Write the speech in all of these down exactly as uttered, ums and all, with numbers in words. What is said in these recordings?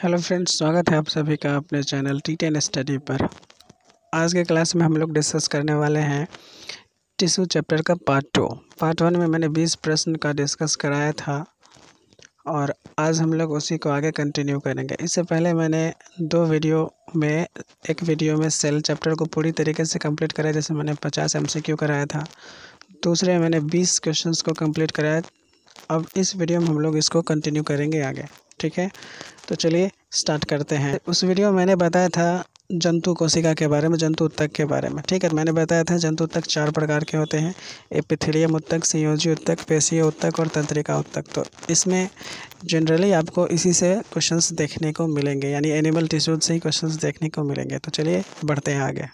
Hello friends, स्वागत है आप सभी का अपने चैनल टी टेन स्टडी पर। आज के क्लास में हम लोग डिस्कस करने वाले हैं टिश्यू चैप्टर का पार्ट टू। पार्ट वन में मैंने बीस प्रश्न का डिस्कस कराया था और आज हम लोग उसी को आगे कंटिन्यू करेंगे। इससे पहले मैंने दो वीडियो में एक वीडियो में सेल चैप्टर को पूरी तरीके से कंप्लीट कराया, जैसे मैंने पचास एम सी क्यू कराया था। दूसरे मैंने बीस क्वेश्चंस को कंप्लीट कराया। अब इस वीडियो में हम लोग इसको कंटिन्यू करेंगे आगे, ठीक है। तो चलिए स्टार्ट करते हैं। उस वीडियो में मैंने बताया था जंतु कोशिका के बारे में, जंतु उत्तक के बारे में, ठीक है। मैंने बताया था जंतु उत्तक चार प्रकार के होते हैं: एपिथेलियम उत्तक, संयोजी उत्तक, पेशीय उत्तक और तंत्रिका उत्तक। तो इसमें जनरली आपको इसी से क्वेश्चंस देखने को मिलेंगे, यानी एनिमल टिश्यूज से ही क्वेश्चंस देखने को मिलेंगे। तो चलिए बढ़ते हैं आगे।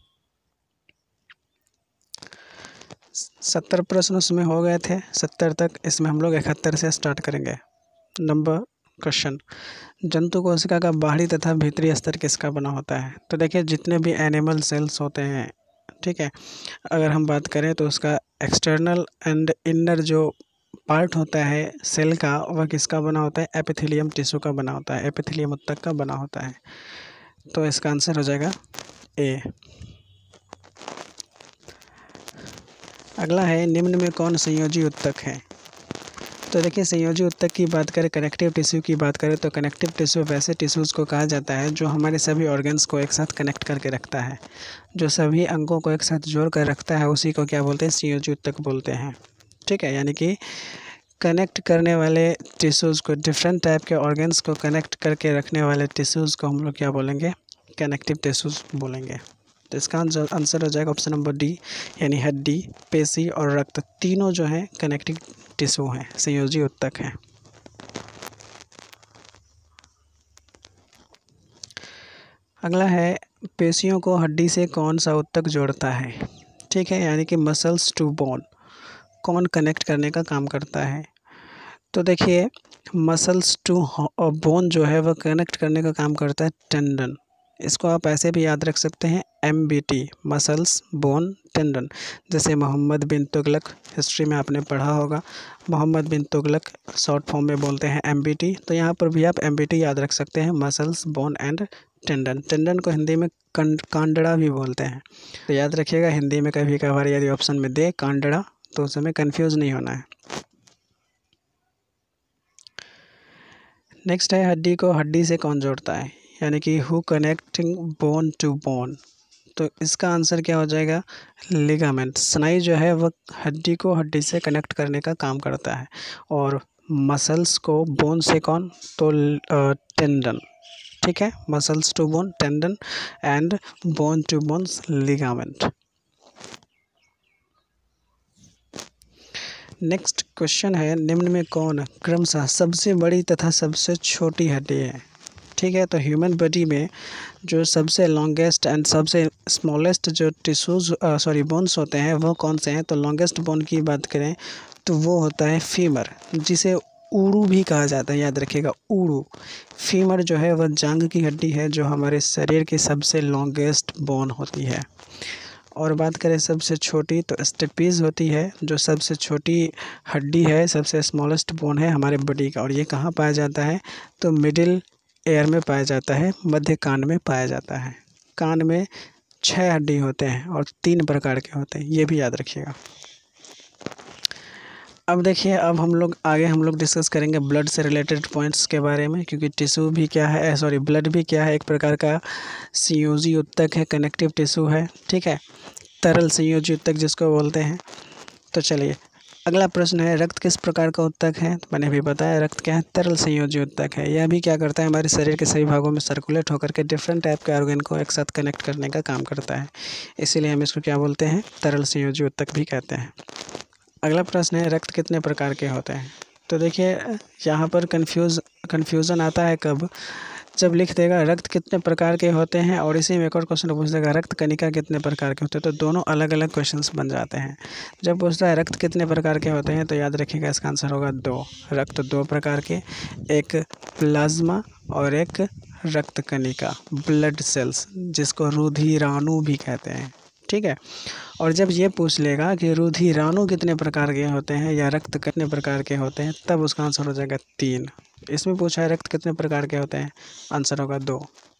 सत्तर प्रश्न उसमें हो गए थे, सत्तर तक। इसमें हम लोग इकहत्तर से स्टार्ट करेंगे। नंबर क्वेश्चन: जंतु कोशिका का बाहरी तथा भीतरी स्तर किसका बना होता है? तो देखिए, जितने भी एनिमल सेल्स होते हैं, ठीक है, अगर हम बात करें तो उसका एक्सटर्नल एंड इनर जो पार्ट होता है सेल का, वह किसका बना होता है? एपिथेलियम टिश्यू का बना होता है, एपिथेलियम उत्तक का बना होता है। तो इसका आंसर हो जाएगा ए। अगला है, निम्न में कौन संयोजी उत्तक है? तो देखिए, संयोजी उत्तक की बात करें, कनेक्टिव टिश्यू की बात करें तो कनेक्टिव टिश्यू वैसे टिश्यूज़ को कहा जाता है जो हमारे सभी ऑर्गन्स को एक साथ कनेक्ट करके रखता है, जो सभी अंगों को एक साथ जोड़ कर रखता है, उसी को क्या बोलते हैं? संयोजी उत्तक बोलते हैं, ठीक है। यानी कि कनेक्ट करने वाले टिश्यूज़ को, डिफरेंट टाइप के ऑर्गन्स को कनेक्ट करके रखने वाले टिश्यूज़ को हम लोग क्या बोलेंगे? कनेक्टिव टिश्यूज़ बोलेंगे। तो इसका आंसर हो जाएगा ऑप्शन नंबर डी, यानी हड्डी, पेशी और रक्त तीनों जो हैं कनेक्टिव टिश्यू हैं, संयोजी उत्तक हैं। अगला है, पेशियों को हड्डी से कौन सा उत्तक जोड़ता है? ठीक है, यानी कि मसल्स टू बोन कौन कनेक्ट करने का काम करता है? तो देखिए, मसल्स टू बोन जो है वह कनेक्ट करने का काम करता है टेंडन। इसको आप ऐसे भी याद रख सकते हैं, M B T, muscles bone tendon. जैसे मोहम्मद बिन तुगलक, हिस्ट्री में आपने पढ़ा होगा, मोहम्मद बिन तुगलक शॉर्ट फॉर्म में बोलते हैं एम बी टी। तो यहाँ पर भी आप एम बी टी याद रख सकते हैं, muscles bone and tendon. Tendon को हिंदी में कांडड़ा भी बोलते हैं, तो याद रखिएगा। हिंदी में कभी कभार यदि ऑप्शन में दे कांडड़ा तो उस समय कन्फ्यूज़ नहीं होना है। नेक्स्ट है, हड्डी को हड्डी से कौन जोड़ता है? यानी कि who connecting bone to bone. तो इसका आंसर क्या हो जाएगा? लिगामेंट। स्नायु जो है वह हड्डी को हड्डी से कनेक्ट करने का काम करता है, और मसल्स को बोन से कौन? तो टेंडन, ठीक है। Muscles to bone tendon and bone to bones ligament. Next question है, निम्न में कौन क्रमशः सबसे बड़ी तथा सबसे छोटी हड्डी है? ठीक है, तो ह्यूमन बॉडी में जो सबसे लॉन्गेस्ट एंड सबसे स्मॉलेस्ट जो टिश्यूज़ सॉरी बोन्स होते हैं वो कौन से हैं? तो लॉन्गेस्ट बोन की बात करें तो वो होता है फीमर, जिसे ऊरू भी कहा जाता है, याद रखिएगा, ऊरू। फीमर जो है वह जांघ की हड्डी है, जो हमारे शरीर की सबसे लॉन्गेस्ट बोन होती है। और बात करें सबसे छोटी, तो स्टेपीज होती है, जो सबसे छोटी हड्डी है, सबसे स्मॉलेस्ट बोन है हमारे बॉडी का। और ये कहाँ पाया जाता है? तो मिडिल एयर में पाया जाता है, मध्य कान में पाया जाता है। कान में छह हड्डी होते हैं और तीन प्रकार के होते हैं, ये भी याद रखिएगा। अब देखिए, अब हम लोग आगे हम लोग डिस्कस करेंगे ब्लड से रिलेटेड पॉइंट्स के बारे में, क्योंकि टिश्यू भी क्या है, सॉरी ब्लड भी क्या है, एक प्रकार का संयोजी उत्तक है, कनेक्टिव टिश्यू है, ठीक है, तरल संयोजी उत्तक जिसको बोलते हैं। तो चलिए, अगला प्रश्न है, रक्त किस प्रकार का उत्तक है? तो मैंने भी बताया, रक्त क्या है? तरल संयोजी उत्तक है। यह भी क्या करता है? हमारे शरीर के सभी भागों में सर्कुलेट होकर के डिफरेंट टाइप के ऑर्गन को एक साथ कनेक्ट करने का काम करता है, इसीलिए हम इसको क्या बोलते हैं? तरल संयोजी उत्तक भी कहते हैं। अगला प्रश्न है, रक्त कितने प्रकार के होते हैं? तो देखिए, यहाँ पर कन्फ्यूज़ कन्फ्यूज़न आता है कब? जब लिख देगा रक्त कितने प्रकार के होते हैं और इसी में एक और क्वेश्चन पूछ देगा रक्त कणिका कितने प्रकार के होते हैं, तो दोनों अलग अलग क्वेश्चंस बन जाते हैं। जब पूछता है रक्त कितने प्रकार के होते हैं, तो याद रखिएगा इसका आंसर होगा दो। रक्त दो प्रकार के, एक प्लाज्मा और एक रक्त कणिका, ब्लड सेल्स, जिसको रुधिराणु भी कहते हैं, ठीक है। और जब ये पूछ लेगा कि रुधिराणु कितने प्रकार के होते हैं या रक्त कितने प्रकार के होते हैं, तब उसका आंसर हो जाएगा तीन। इसमें पूछा है रक्त कितने प्रकार के होते हैं, आंसर होगा दो।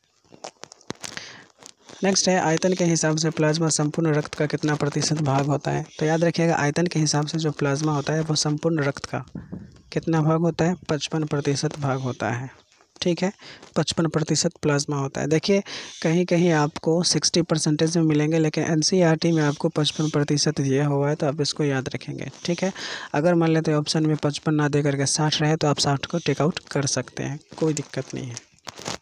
नेक्स्ट है आयतन के हिसाब से प्लाज्मा संपूर्ण रक्त का कितना प्रतिशत भाग होता है। तो याद रखिएगा आयतन के हिसाब से जो प्लाज्मा होता है वो संपूर्ण रक्त का कितना भाग होता है, पचपन प्रतिशत भाग होता है। ठीक है, पचपन प्रतिशत प्लाज्मा होता है। देखिए कहीं कहीं आपको साठ परसेंटेज में मिलेंगे, लेकिन एनसीईआरटी में आपको पचपन प्रतिशत दिया हुआ है, तो आप इसको याद रखेंगे। ठीक है, अगर मान लेते हैं ऑप्शन में पचपन ना दे करके साठ रहे तो आप साठ को टेक आउट कर सकते हैं, कोई दिक्कत नहीं है।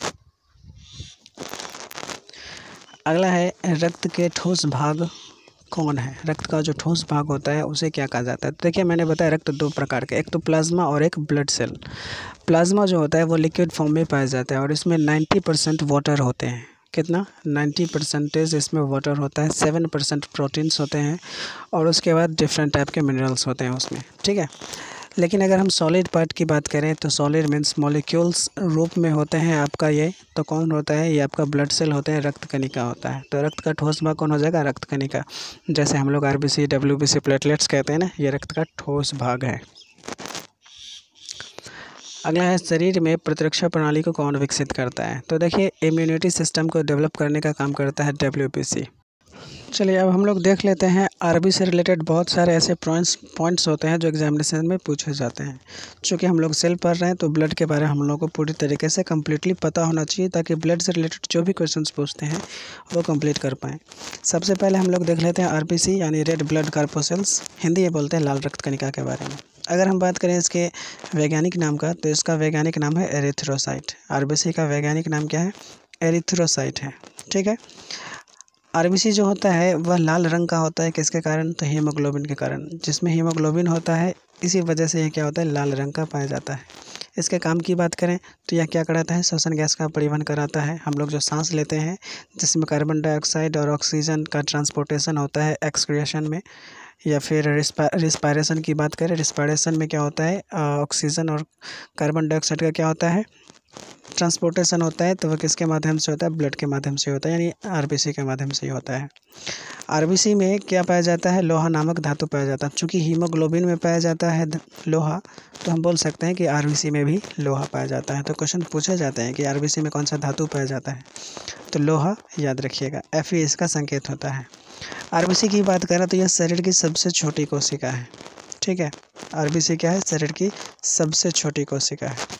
अगला है रक्त के ठोस भाग कौन है। रक्त का जो ठोस भाग होता है उसे क्या कहा जाता है। तो देखिए मैंने बताया रक्त दो प्रकार के, एक तो प्लाज्मा और एक ब्लड सेल। प्लाज्मा जो होता है वो लिक्विड फॉर्म में पाया जाता है और इसमें नब्बे परसेंट वाटर होते हैं। कितना, नब्बे परसेंटेज इसमें वाटर होता है, सेवन परसेंट प्रोटीन्स होते हैं और उसके बाद डिफरेंट टाइप के मिनरल्स होते हैं उसमें। ठीक है, लेकिन अगर हम सॉलिड पार्ट की बात करें तो सॉलिड मीन्स मॉलिक्यूल्स रूप में होते हैं आपका ये, तो कौन होता है, ये आपका ब्लड सेल होते हैं, रक्त कणिका होता है। तो रक्त का ठोस भाग कौन हो जाएगा, रक्त कणिका। जैसे हम लोग आरबीसी डब्ल्यूबीसी प्लेटलेट्स कहते हैं ना, ये रक्त का ठोस भाग है। अगला है शरीर में प्रतिरक्षा प्रणाली को कौन विकसित करता है। तो देखिए इम्यूनिटी सिस्टम को डेवलप करने का काम करता है डब्ल्यूबीसी। चलिए अब हम लोग देख लेते हैं आरबी से रिलेटेड बहुत सारे ऐसे पॉइंट्स पॉइंट्स होते हैं जो एग्जामिनेशन में पूछे जाते हैं। चूँकि हम लोग सेल पढ़ रहे हैं तो ब्लड के बारे में हम लोगों को पूरी तरीके से कम्प्लीटली पता होना चाहिए, ताकि ब्लड से रिलेटेड जो भी क्वेश्चंस पूछते हैं वो कंप्लीट कर पाएँ। सबसे पहले हम लोग देख लेते हैं आरबीसी यानी रेड ब्लड कॉर्पोसेल्स, हिंदी ये बोलते हैं लाल रक्त कणिका के बारे में। अगर हम बात करें इसके वैज्ञानिक नाम का, तो इसका वैज्ञानिक नाम है एरिथ्रोसाइट। आरबीसी का वैज्ञानिक नाम क्या है, एरिथ्रोसाइट है। ठीक है, आरबीसी जो होता है वह लाल रंग का होता है, किसके कारण, तो हीमोग्लोबिन के कारण। जिसमें हीमोग्लोबिन होता है इसी वजह से यह क्या होता है, लाल रंग का पाया जाता है। इसके काम की बात करें तो यह क्या कराता है, श्वसन गैस का परिवहन कराता है। हम लोग जो सांस लेते हैं जिसमें कार्बन डाइऑक्साइड और ऑक्सीजन का ट्रांसपोर्टेशन होता है एक्सक्रिएशन में, या फिर रिस्पायरेशन की बात करें, रिस्पायरेशन में क्या होता है, ऑक्सीजन और कार्बन डाइऑक्साइड का क्या होता है, ट्रांसपोर्टेशन होता है। तो वह किसके माध्यम से होता है, ब्लड के माध्यम से होता है, यानी आरबीसी के माध्यम से ही होता है। आरबीसी में क्या पाया जाता है, लोहा नामक धातु पाया जाता है। चूँकि हीमोग्लोबिन में पाया जाता है लोहा, तो हम बोल सकते हैं कि आरबीसी में भी लोहा पाया जाता है। तो क्वेश्चन पूछे जाते हैं कि आरबीसी में कौन सा धातु पाया जाता है, तो लोहा याद रखिएगा, एफ ई इसका संकेत होता है। आरबीसी की बात करें तो यह शरीर की सबसे छोटी कोशिका है। ठीक है, आरबीसी क्या है, शरीर की सबसे छोटी कोशिका है।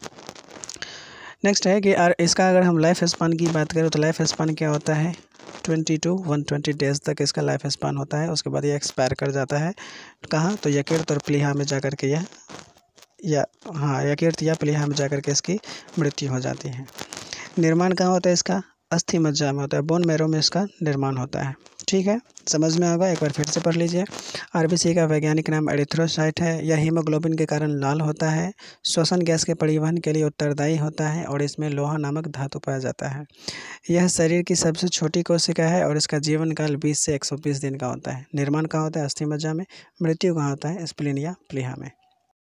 नेक्स्ट है कि आर इसका अगर हम लाइफ स्पान की बात करें तो लाइफ स्पान क्या होता है, twenty to one twenty days तक इसका लाइफ स्पान होता है। उसके बाद ये एक्सपायर कर जाता है। कहाँ, तो यकृत और प्लीहा में जाकर के यह या हाँ यकृत या प्लीहा में जाकर के इसकी मृत्यु हो जाती है। निर्माण कहाँ होता है इसका, अस्थि मज्जा में होता है, बोन मैरो में इसका निर्माण होता है। ठीक है, समझ में आएगा, एक बार फिर से पढ़ लीजिए। आरबीसी का वैज्ञानिक नाम एरिथ्रोसाइट है। यह हीमोग्लोबिन के कारण लाल होता है, श्वसन गैस के परिवहन के लिए उत्तरदायी होता है और इसमें लोहा नामक धातु पाया जाता है। यह शरीर की सबसे छोटी कोशिका है और इसका जीवन काल बीस से एक सौ बीस दिन का होता है। निर्माण कहाँ होता है, अस्थि मज्जा में। मृत्यु कहाँ होता है, स्प्लीन या प्लीहा में।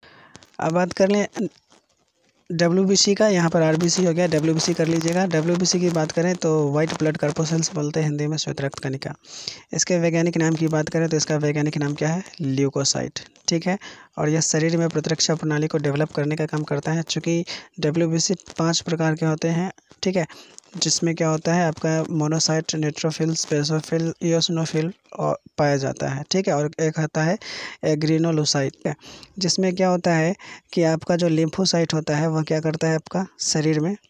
अब बात कर लें डब्ल्यूबीसी का, यहाँ पर आरबीसी हो गया, डब्ल्यूबीसी कर लीजिएगा। डब्ल्यूबीसी की बात करें तो वाइट ब्लड कॉर्पोसेल्स बोलते हैं हिंदी में, श्वेत रक्त कणिका। इसके वैज्ञानिक नाम की बात करें तो इसका वैज्ञानिक नाम क्या है, ल्यूकोसाइट। ठीक है, और यह शरीर में प्रतिरक्षा प्रणाली को डेवलप करने का काम करता है। चूँकि डब्ल्यूबीसी पाँच प्रकार के होते हैं। ठीक है, जिसमें क्या होता है आपका मोनोसाइट, न्यूट्रोफिल, बेसोफिल, इओसिनोफिल और पाया जाता है। ठीक है, और एक आता है एग्रीनोलोसाइट, जिसमें क्या होता है कि आपका जो लिम्फोसाइट होता है वह क्या करता है, आपका शरीर में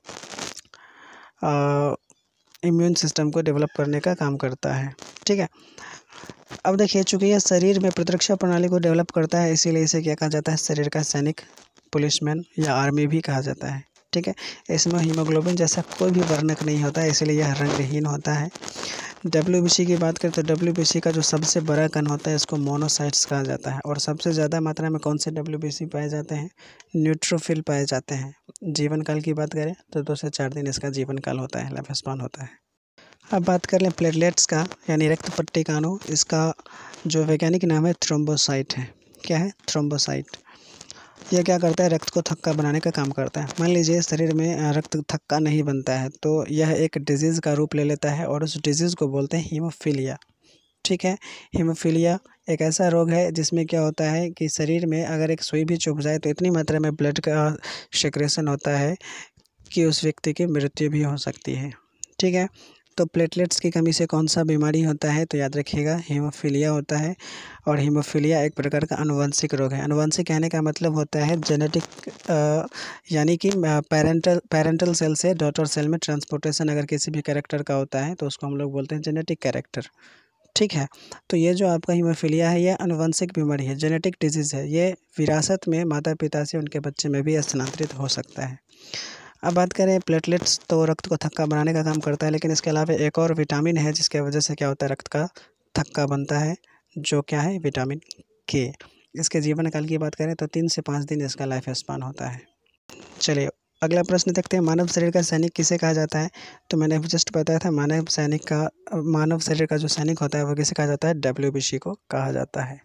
इम्यून सिस्टम को डेवलप करने का काम करता है। ठीक है, अब देखिए चूँकि यह शरीर में प्रतिरक्षा प्रणाली को डेवलप करता है, इसीलिए इसे क्या कहा जाता है, शरीर का सैनिक, पुलिसमैन या आर्मी भी कहा जाता है। ठीक है, इसमें हीमोग्लोबिन जैसा कोई भी वर्णक नहीं होता है, इसलिए यह रंगहीन होता है। डब्ल्यूबीसी की बात करें तो डब्ल्यूबीसी का जो सबसे बड़ा कण होता है इसको मोनोसाइट्स कहा जाता है। और सबसे ज़्यादा मात्रा में कौन से डब्ल्यूबीसी पाए जाते हैं, न्यूट्रोफिल पाए जाते हैं। जीवन काल की बात करें तो दो से चार दिन इसका जीवन काल होता है, लाइफ स्पान होता है। अब बात कर लें प्लेटलेट्स का, यानी रक्त पट्टिका अणु। इसका जो वैज्ञानिक नाम है थ्रोम्बोसाइट है। क्या है, थ्रोम्बोसाइट। यह क्या करता है, रक्त को थक्का बनाने का काम करता है। मान लीजिए शरीर में रक्त थक्का नहीं बनता है तो यह एक डिजीज़ का रूप ले लेता है और उस डिजीज़ को बोलते हैं हीमोफीलिया। ठीक है। हीमोफीलिया एक ऐसा रोग है जिसमें क्या होता है कि शरीर में अगर एक सुई भी चुभ जाए तो इतनी मात्रा में ब्लड का सेक्रेशन होता है कि उस व्यक्ति की मृत्यु भी हो सकती है। ठीक है। तो प्लेटलेट्स की कमी से कौन सा बीमारी होता है, तो याद रखिएगा हीमोफीलिया होता है। और हीमोफीलिया एक प्रकार का आनुवंशिक रोग है। आनुवंशिक कहने का मतलब होता है जेनेटिक, यानी कि पेरेंटल पेरेंटल सेल से डॉटर सेल में ट्रांसपोर्टेशन अगर किसी भी कैरेक्टर का होता है तो उसको हम लोग बोलते हैं जेनेटिक कैरेक्टर। ठीक है। तो ये जो आपका हीमोफीलिया है ये आनुवंशिक बीमारी है, जेनेटिक डिजीज़ है। ये विरासत में माता पिता से उनके बच्चे में भी स्थानांतरित हो सकता है। अब बात करें प्लेटलेट्स, तो रक्त को थक्का बनाने का काम करता है, लेकिन इसके अलावा एक और विटामिन है जिसके वजह से क्या होता है रक्त का थक्का बनता है, जो क्या है विटामिन के। इसके जीवन काल की बात करें तो तीन से पाँच दिन इसका लाइफ स्पान होता है। चलिए अगला प्रश्न देखते हैं, मानव शरीर का सैनिक किसे कहा जाता है। तो मैंने अभी जस्ट बताया था मानव सैनिक का मानव शरीर का जो सैनिक होता है वो किसे कहा जाता है, डब्ल्यूबीसी को कहा जाता है।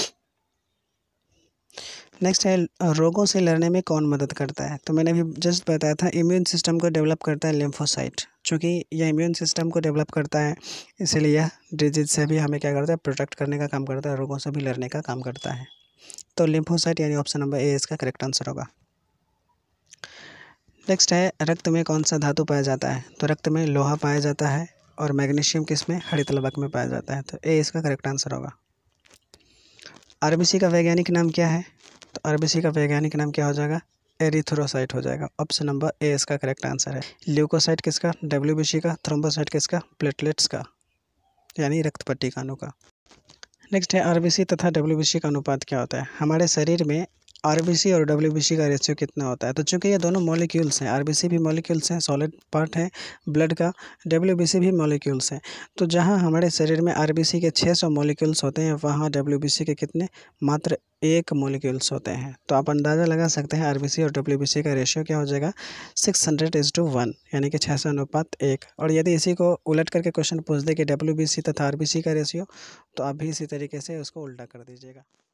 नेक्स्ट है रोगों से लड़ने में कौन मदद करता है। तो मैंने अभी जस्ट बताया था इम्यून सिस्टम को डेवलप करता है लिम्फोसाइट। चूँकि यह इम्यून सिस्टम को डेवलप करता है इसलिए यह डिजीज से भी हमें क्या करता है, प्रोटेक्ट करने का काम करता है, रोगों से भी लड़ने का काम करता है। तो लिम्फोसाइट यानी ऑप्शन नंबर ए इसका करेक्ट आंसर होगा। नेक्स्ट है रक्त में कौन सा धातु पाया जाता है। तो रक्त में लोहा पाया जाता है और मैग्नीशियम किसमें, हरित लवक में पाया जाता है। तो ए इसका करेक्ट आंसर होगा। आरबीसी का वैज्ञानिक नाम क्या है। तो आरबीसी का वैज्ञानिक नाम क्या हो जाएगा, एरिथ्रोसाइट हो जाएगा। ऑप्शन नंबर ए इसका करेक्ट आंसर है। ल्यूकोसाइट किसका, डब्ल्यूबीसी का। थ्रोम्बोसाइट किसका, प्लेटलेट्स का, यानी रक्त पट्टी का अणु का। नेक्स्ट है आरबीसी तथा डब्ल्यूबीसी का अनुपात क्या होता है। हमारे शरीर में आरबीसी और डब्ल्यूबीसी का रेशियो कितना होता है। तो चूंकि ये दोनों मॉलिक्यूल्स हैं, आरबीसी भी मॉलिक्यूल्स हैं, सॉलिड पार्ट है ब्लड का, डब्ल्यूबीसी भी मॉलिक्यूल्स हैं। तो जहां हमारे शरीर में आरबीसी के छह सौ मॉलिक्यूल्स होते हैं वहां डब्ल्यूबीसी के कितने, मात्र एक मॉलिक्यूल्स होते हैं। तो आप अंदाज़ा लगा सकते हैं आरबीसी और डब्ल्यूबीसी का रेशियो क्या हो जाएगा, six hundred is to one, यानी कि छः सौ अनुपात एक। और यदि इसी को उलट करके क्वेश्चन पूछ दे कि डब्ल्यूबीसी तथा आरबीसी का रेशियो, तो आप भी इसी तरीके से उसको उल्टा कर दीजिएगा।